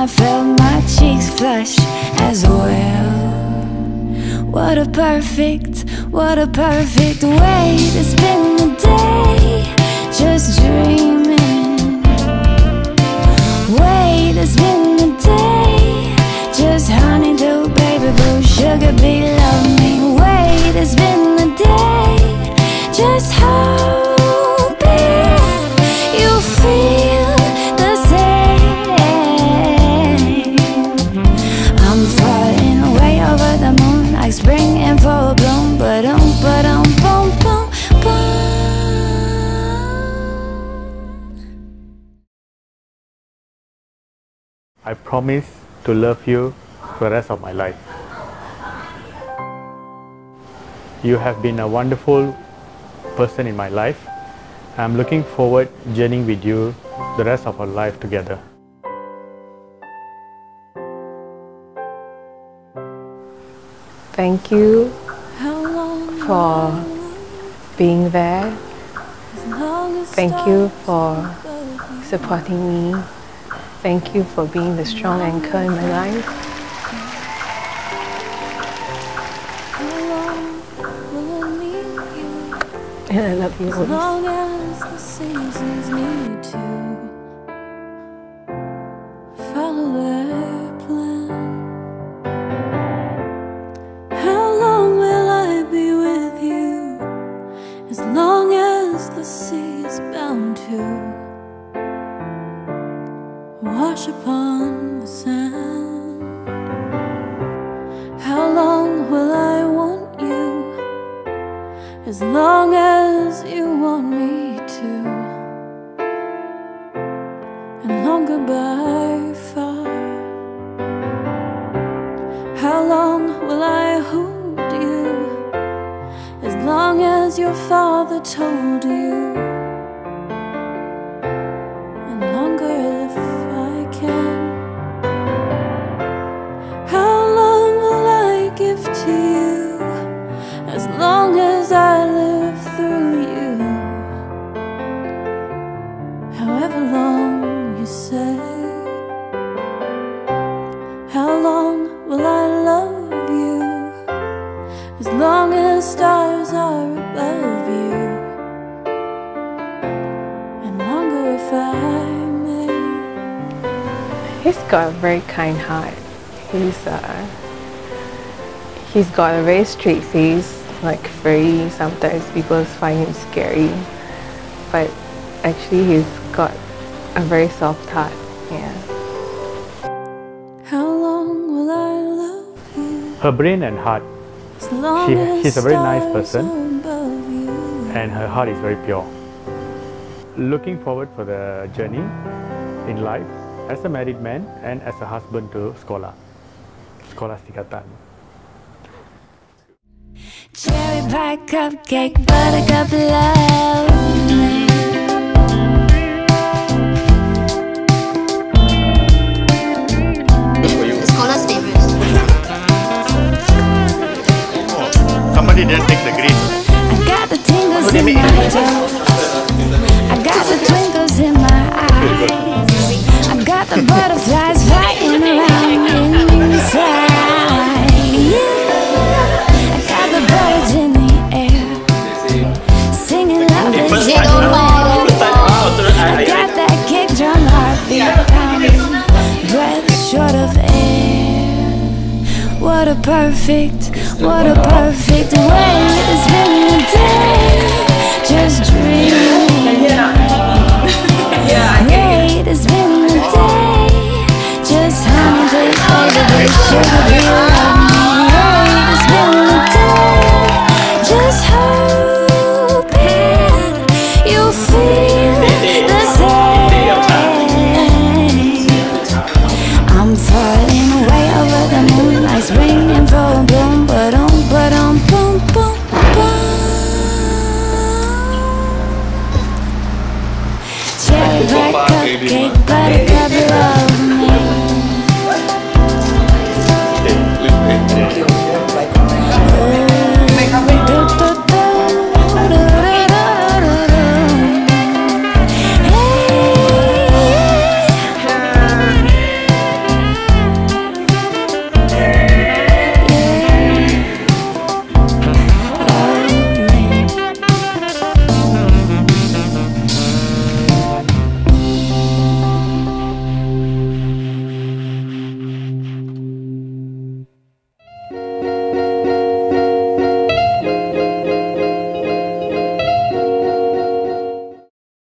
I felt my cheeks flush as well. What a perfect way to spend the day, just dreaming. Way to spend the day, just honeydew, baby blue, sugar bee, love me. Way to spend the day, just hoping you feel the same. I'm falling way over the moon, like spring in full bloom. Ba-dum, ba-dum, boom, boom, boom. I promise to love you for the rest of my life. You have been a wonderful person in my life. I'm looking forward to journeying with you the rest of our life together. Thank you for being there. Thank you for supporting me. Thank you for being the strong anchor in my life. And I love you always. As long as the seasons need to follow their plan. How long will I be with you? As long as the sea is bound to wash upon the sand. How long will I want you? As long as you want me to, and longer by far. How long will I hold you? As long as your father told you, and longer if I can. How long will I give to you? As long as I live through you. However long you say. How long will I love you? As long as stars are above you, and longer if I may. He's got a very kind heart. He's got a very straight face, like very, sometimes people find him scary, but actually he's got a very soft heart. Yeah. How long will I love you? Her brain and heart, she's a very nice person, and her heart is very pure. Looking forward for the journey in life as a married man and as a husband to Scholastica. Cherry pie cupcake, buttercup love me. Good for you. Scholar's favorites. Somebody didn't take the green. I got the tingles in my toes. I got the twinkles in my eyes. I got the butterflies flying around inside. I got the birds in the air singing loud as they go. I got that kick drum heartbeat pounding, breath short of air. What a perfect way to spend the day, just dreaming. Way to spend the day, just honey, baby, sugar,